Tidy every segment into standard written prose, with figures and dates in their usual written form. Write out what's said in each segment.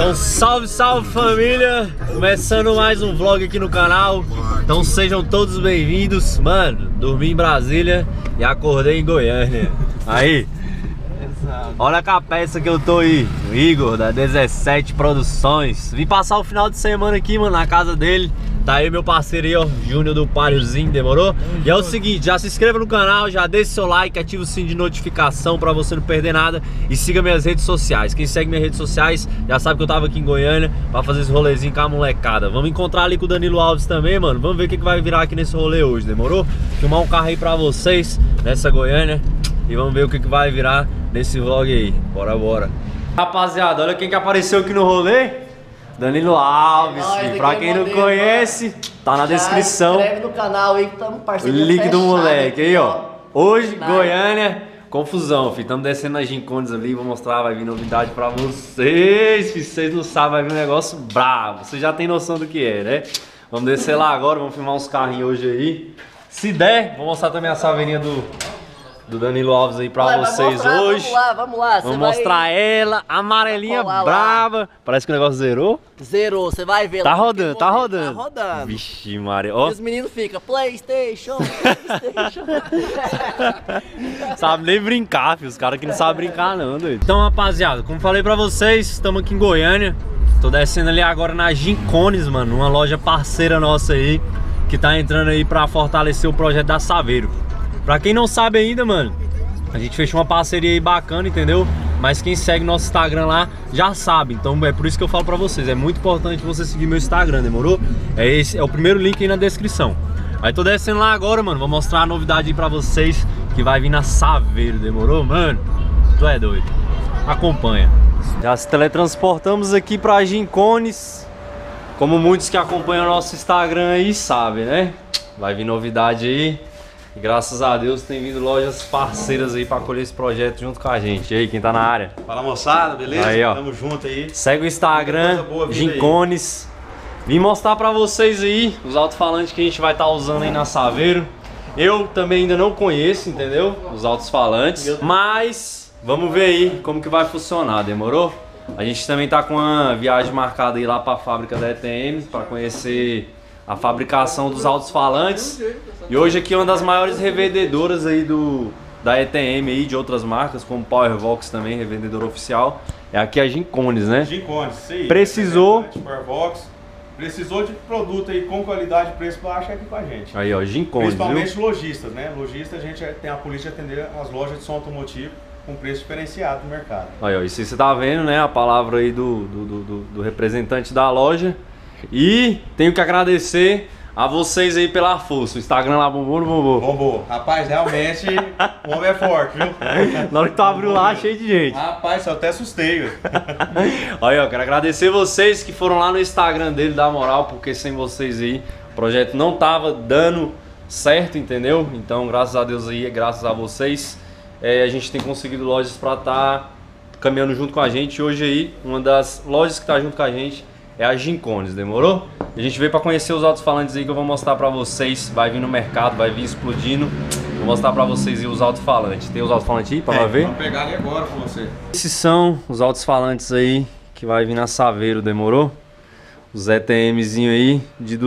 Então salve, salve família! Começando mais um vlog aqui no canal. Então sejam todos bem-vindos. Mano, dormi em Brasília e acordei em Goiânia. Aí, olha com a peça que eu tô aí, o Igor da 17 Produções. Vim passar o final de semana aqui, mano, na casa dele. Tá aí meu parceiro aí, ó, Júnior do Páriozinho, demorou? E é o seguinte, já se inscreva no canal, já deixe seu like, ativa o sininho de notificação pra você não perder nada. E siga minhas redes sociais. Quem segue minhas redes sociais já sabe que eu tava aqui em Goiânia pra fazer esse rolezinho com a molecada. Vamos encontrar ali com o Danilo Alves também, mano. Vamos ver o que vai virar aqui nesse rolê hoje, demorou? Filmar um carro aí pra vocês, nessa Goiânia. E vamos ver o que vai virar nesse vlog aí. Bora, bora. Rapaziada, olha quem que apareceu aqui no rolê. Danilo Alves, pra quem não conhece, tá na descrição. Se inscreve no canal aí que estamos parceiro. O link do moleque aí, ó. Hoje, Goiânia, confusão, filho. Estamos descendo nas gincones ali, vou mostrar, vai vir novidade pra vocês. Se vocês não sabem, vai vir um negócio bravo. Vocês já tem noção do que é, né? Vamos descer lá agora, vamos filmar uns carrinhos hoje aí. Se der, vou mostrar também a saveirinha do Danilo Alves aí pra vocês hoje. Vamos lá. Vamos mostrar ela, amarelinha brava. Parece que o negócio zerou. Zerou, você vai ver. Tá rodando, tá rodando. Tá rodando. Vixe, Maria. Ó. E os meninos ficam, PlayStation. Sabe nem brincar, filho. Os caras que não sabem brincar não, doido. Então, rapaziada, como falei pra vocês, estamos aqui em Goiânia. Tô descendo ali agora na Gincones, mano. Uma loja parceira nossa aí, que tá entrando aí pra fortalecer o projeto da Saveiro. Pra quem não sabe ainda, mano, a gente fechou uma parceria aí bacana, entendeu? Mas quem segue nosso Instagram lá já sabe. Então é por isso que eu falo pra vocês, é muito importante você seguir meu Instagram, demorou? É o primeiro link aí na descrição. Aí tô descendo lá agora, mano, vou mostrar a novidade aí pra vocês que vai vir na Saveiro, demorou? Mano, tu é doido. Acompanha. Já se teletransportamos aqui pra Gincones. Como muitos que acompanham o nosso Instagram aí sabem, né? Vai vir novidade aí. E graças a Deus tem vindo lojas parceiras aí pra colher esse projeto junto com a gente. E aí, quem tá na área? Fala, moçada, beleza? Aí, ó. Tamo junto aí. Segue o Instagram, Gincones. Vim mostrar pra vocês aí os alto-falantes que a gente vai estar usando aí na Saveiro. Eu também ainda não conheço, entendeu? Os alto-falantes. Mas vamos ver aí como que vai funcionar, demorou? A gente também tá com uma viagem marcada aí lá pra fábrica da ETM pra conhecer a fabricação dos alto-falantes. E hoje aqui é uma das maiores revendedoras aí da ETM aí, de outras marcas, como Powervox também, revendedora oficial. É aqui a Gincones, né? Gincones, sim. Precisou. Powervox. Precisou de produto aí com qualidade e preço baixo, é aqui com a gente. Aí, ó, Gincones, principalmente viu? lojistas, né? Lojista, a gente tem a política de atender as lojas de som automotivo com preço diferenciado no mercado. Aí, ó, isso você tá vendo, né? A palavra aí do representante da loja. E tenho que agradecer a vocês aí pela força. O Instagram lá bombou, não bombou? Bombou. Rapaz, realmente o homem é forte, viu? Na hora que tu abriu lá, cheio de gente. Rapaz, eu até assustei. Aí, ó, quero agradecer vocês que foram lá no Instagram dele dar moral, porque sem vocês aí o projeto não tava dando certo, entendeu? Então, graças a Deus aí, graças a vocês, a gente tem conseguido lojas pra estar caminhando junto com a gente. Hoje aí, uma das lojas que tá junto com a gente é a Gincones, demorou? A gente veio pra conhecer os alto-falantes aí que eu vou mostrar pra vocês. Vai vir no mercado, vai vir explodindo. Vou mostrar pra vocês aí os alto-falantes. Tem os alto-falantes aí pra ver? Vou pegar ali agora com você. Esses são os alto-falantes aí que vai vir na Saveiro, demorou? Os ETMzinho aí de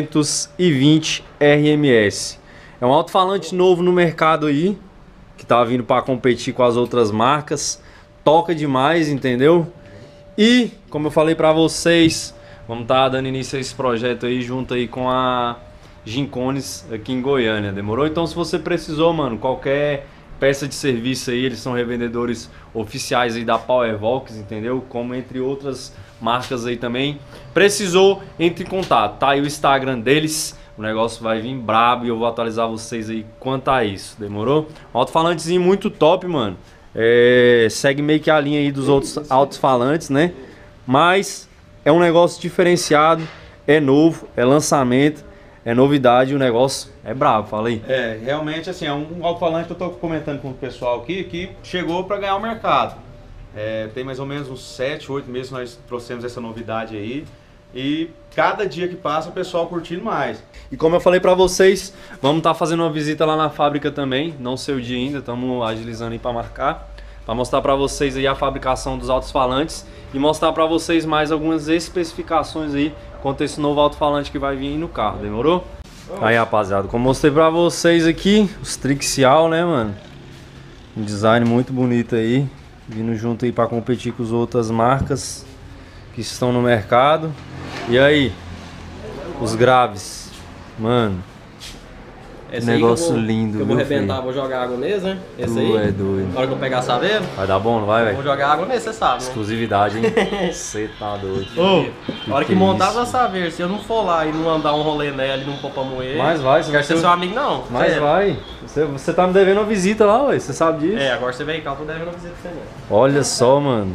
220 RMS. É um alto-falante novo no mercado aí, que tá vindo pra competir com as outras marcas. Toca demais, entendeu? E, como eu falei pra vocês, vamos estar dando início a esse projeto aí junto aí com a Gincones aqui em Goiânia, demorou? Então se você precisou, mano, qualquer peça de serviço aí, eles são revendedores oficiais aí da Powervox, entendeu? Como entre outras marcas aí também. Precisou, entre em contato, tá aí o Instagram deles, o negócio vai vir brabo e eu vou atualizar vocês aí quanto a isso, demorou? Um alto-falantezinho muito top, mano. Segue meio que a linha aí dos outros alto-falantes, né? Mas é um negócio diferenciado, é novo, é lançamento, é novidade, o negócio é brabo, fala aí. Realmente assim, é um alto-falante que eu tô comentando com o pessoal aqui, que chegou para ganhar o mercado. Tem mais ou menos uns 7, 8 meses nós trouxemos essa novidade aí. E cada dia que passa o pessoal curtindo mais. E como eu falei pra vocês, vamos estar fazendo uma visita lá na fábrica também. Não sei o dia ainda, estamos agilizando aí pra marcar. para mostrar para vocês aí a fabricação dos alto-falantes e mostrar para vocês mais algumas especificações aí quanto a esse novo alto-falante que vai vir aí no carro, demorou? Aí, rapaziada, como mostrei para vocês aqui, os Trixial, né, mano? Um design muito bonito aí, vindo junto aí para competir com as outras marcas que estão no mercado. E aí, os graves, mano. Esse negócio aí lindo, eu vou viu, arrebentar, filho? vou jogar água nesse, né? Esse Tu aí. é doido. Na hora que eu pegar a saveiro, Vai dar bom, não vai, eu vou velho? jogar água nesse, você sabe, né? Exclusividade, hein? Você tá doido. Ô, na hora que é montar isso? a saveiro, se eu não for lá e não andar um rolê nela e não pôr pra moer, Mas vai, não quero ser seu amigo não. Mas Sério. vai. Você tá me devendo uma visita lá, ué. Você sabe disso? É, agora você vem cá, eu tô devendo uma visita pra você mesmo. Olha só, mano.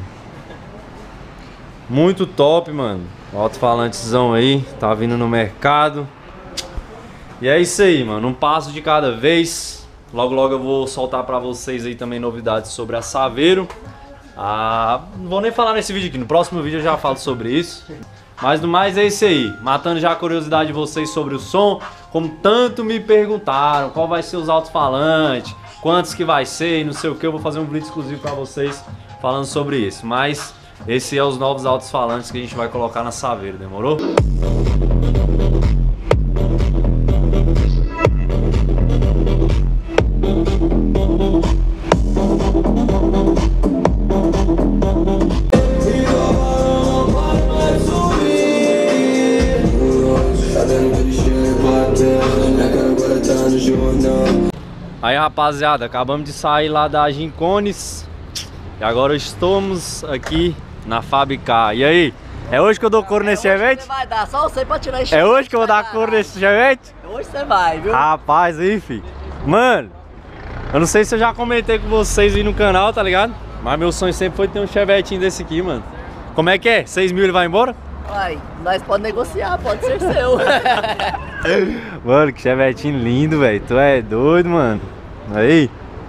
Muito top, mano. O alto-falantezão aí, tá vindo no mercado. E é isso aí, mano. Um passo de cada vez. Logo, logo eu vou soltar pra vocês aí também novidades sobre a Saveiro. Não vou nem falar nesse vídeo aqui. No próximo vídeo eu já falo sobre isso. Mas no mais é isso aí. Matando já a curiosidade de vocês sobre o som. Como tanto me perguntaram qual vai ser os alto-falantes, quantos que vai ser e não sei o que. Eu vou fazer um vídeo exclusivo pra vocês falando sobre isso. Mas esse é os novos alto-falantes que a gente vai colocar na Saveiro, demorou? Aí, rapaziada, acabamos de sair lá da Gincones e agora estamos aqui na Fabicar. E aí, é hoje que eu dou couro nesse Chevette? Você vai dar, só você pra tirar esse É hoje que eu vou dar couro nesse Chevette? Hoje você vai, viu? Rapaz, aí, filho. Mano, eu não sei se eu já comentei com vocês aí no canal, tá ligado? Mas meu sonho sempre foi ter um Chevetinho desse aqui, mano. Como é que é? 6 mil ele vai embora? Vai, nós podemos negociar, pode ser seu. Mano, que Chevetinho lindo, velho. Tu é doido, mano. Aí.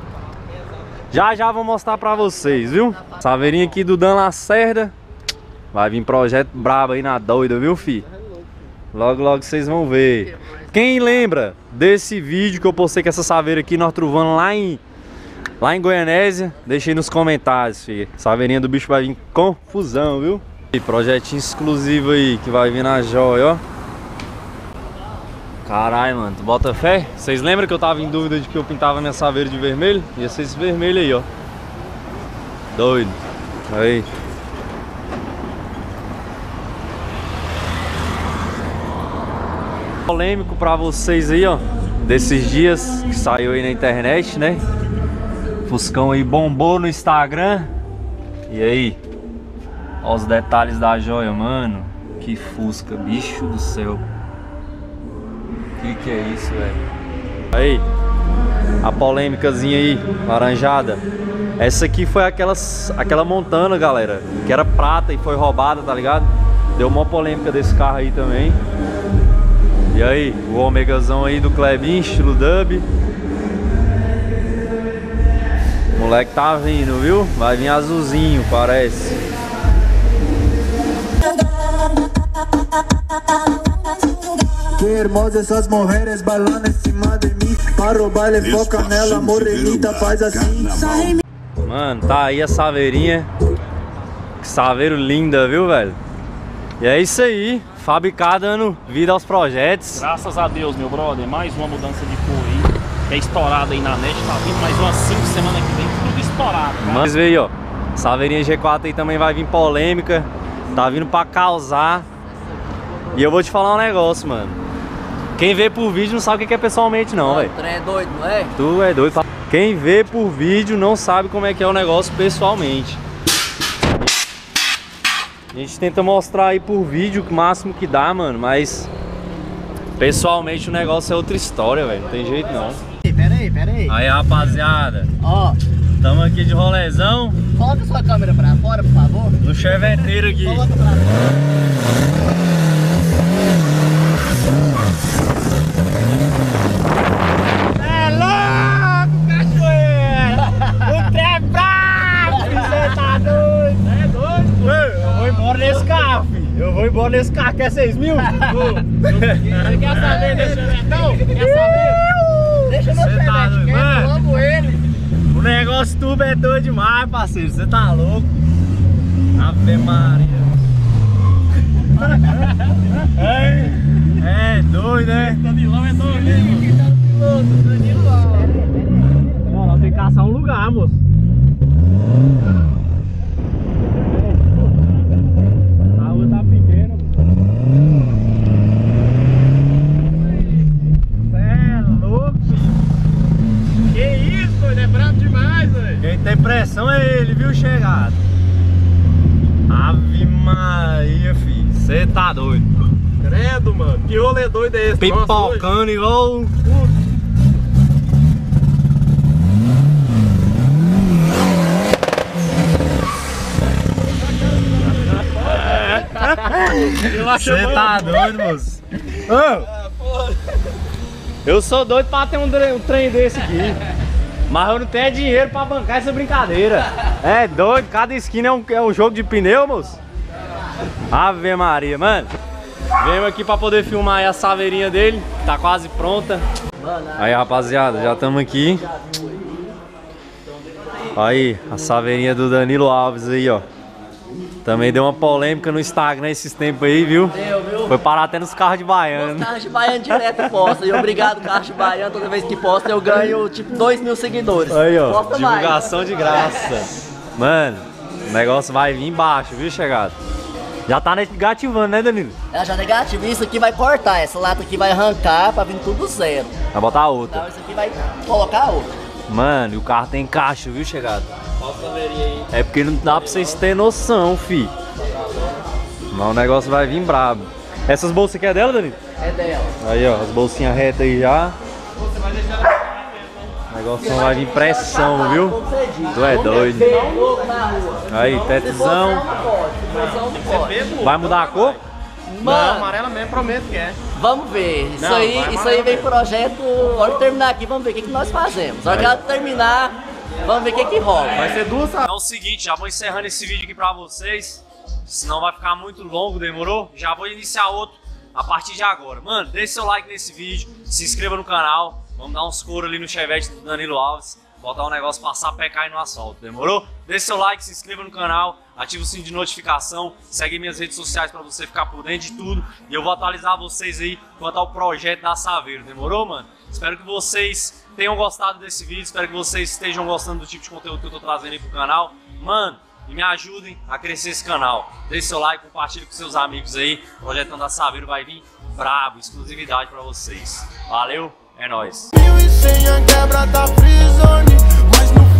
Já vou mostrar pra vocês, viu? Saveirinha aqui do Dan Lacerda. Vai vir projeto brabo aí na doida, viu, fi? Logo, logo vocês vão ver. Quem lembra desse vídeo que eu postei com essa saveira aqui, nós truvando lá em Goianésia? Deixa aí nos comentários, fi. Saveirinha do bicho vai vir confusão, viu? E projetinho exclusivo aí, que vai vir na joia, ó. Caralho, mano, tu bota fé? Vocês lembram que eu tava em dúvida de que eu pintava minha saveira de vermelho? Ia ser esse vermelho aí, ó. Doido. Aí. Polêmico pra vocês aí, ó. Desses dias que saiu aí na internet, né? Fuscão aí bombou no Instagram. E aí? Ó os detalhes da joia, mano. Que Fusca, bicho do céu. Que é isso, velho? Aí, a polêmicazinha aí, laranjada. Essa aqui foi aquela Montana, galera, que era prata e foi roubada, tá ligado? Deu uma polêmica desse carro aí também. E aí, o Omegazão aí do Klebin, estilo dub. O moleque tá vindo, viu? Vai vir azulzinho, parece. Que hermosas essas mulheres bailando em cima de mim. Para o baile, foca nela, morenita, faz assim. Mano, tá aí a saveirinha. Que saveiro linda, viu, velho? E é isso aí. Fabicar dando vida aos projetos. Graças a Deus, meu brother, mais uma mudança de cor aí. Que é estourada aí na net. Tá vindo mais umas 5 semanas que vem, tudo estourado, cara. Mas veio, ó. Saveirinha G4 aí também vai vir polêmica. Tá vindo pra causar. E eu vou te falar um negócio, mano. Quem vê por vídeo não sabe o que é pessoalmente não, velho. O trem é doido, não é? Tu é doido. Quem vê por vídeo não sabe como é que é o negócio pessoalmente. A gente tenta mostrar aí por vídeo o máximo que dá, mano, mas pessoalmente o negócio é outra história, velho. Não tem jeito não. Pera aí. Aí, rapaziada, Ó, tamo aqui de rolezão coloca sua câmera pra fora, por favor. no cheveteiro aqui. Coloca pra fora. É louco, cachoeira! O trem é bravo! Você tá doido? É doido? Eu vou embora nesse carro, filho. Eu vou embora nesse carro. Quer 6 mil? Você quer saber desse chevetão? Quer saber? Deixa meu Cê tá chevette doido, quieto, eu mano. amo ele. O negócio turbo é doido demais, parceiro. Você tá louco? Ave Maria. É doido, né? Danilão é doido, hein, mano? Não, nós tem que caçar um lugar, moço. A rua tá pequena, Cê é louco, filho. Que isso, doido? É brabo demais, velho. Quem tem pressão é ele, viu, chegado? Ave Maria, filho. Cê tá doido. Credo, mano. Que rolê doido é esse? Pipocando igual. Você tá doido, moço? Eu sou doido pra ter um trem desse aqui. Mas eu não tenho dinheiro pra bancar essa brincadeira. É doido, cada esquina é um jogo de pneu, moço. Ave Maria, mano. Venho aqui pra poder filmar aí a saveirinha dele, que tá quase pronta. Aí, rapaziada, já estamos aqui. Aí, a saveirinha do Danilo Alves aí, ó. Também deu uma polêmica no Instagram esses tempos aí, viu? Viu? Foi parar até nos carros de baiano. Os carros de Baiano direto posta. E obrigado, carros de Baiano. Toda vez que posta eu ganho tipo 2.000 seguidores. Aí, ó, Posta divulgação mais. de graça. Mano, o negócio vai vir embaixo, viu, chegado? Já tá negativando, né, Danilo? Ela já negativo. Isso aqui vai cortar. Essa lata aqui vai arrancar pra vir tudo zero. Vai botar outra. Então isso aqui vai colocar outra. Mano, e o carro tem caixa, viu, chegado? É porque não dá pra vocês terem noção, fi. Mas o negócio vai vir brabo. Essas bolsas aqui é dela, Danilo? É dela. Aí, ó, as bolsinhas retas aí já. O negócio vai vir pressão, viu? Tu é doido. Bem louco na rua. Aí, Se tetezão. for não pode. Se for não pode. Vai mudar a cor? Não, Mano, amarela mesmo, prometo que é. vamos ver. Isso Não, aí, vai isso aí amarelo vem pro projeto. Na hora de terminar aqui, vamos ver o que nós fazemos. Na hora que ela terminar, vamos ver o que rola. Vai ser duas. É o seguinte, já vou encerrando esse vídeo aqui pra vocês. Senão vai ficar muito longo, demorou? Já vou iniciar outro a partir de agora. Mano, deixe seu like nesse vídeo, se inscreva no canal. Vamos dar uns coros ali no Chevette do Danilo Alves. Botar um negócio, passar pé cair no asfalto, demorou? Deixe seu like, se inscreva no canal, ative o sininho de notificação, segue minhas redes sociais pra você ficar por dentro de tudo. E eu vou atualizar vocês aí quanto ao projeto da Saveiro, demorou, mano? Espero que vocês tenham gostado desse vídeo, espero que vocês estejam gostando do tipo de conteúdo que eu tô trazendo aí pro canal. Mano, e me ajudem a crescer esse canal. Deixe seu like, compartilhe com seus amigos aí. O projetão da Saveiro vai vir brabo, exclusividade pra vocês. Valeu, é nóis. 1100 a quebra da Freezone, mas no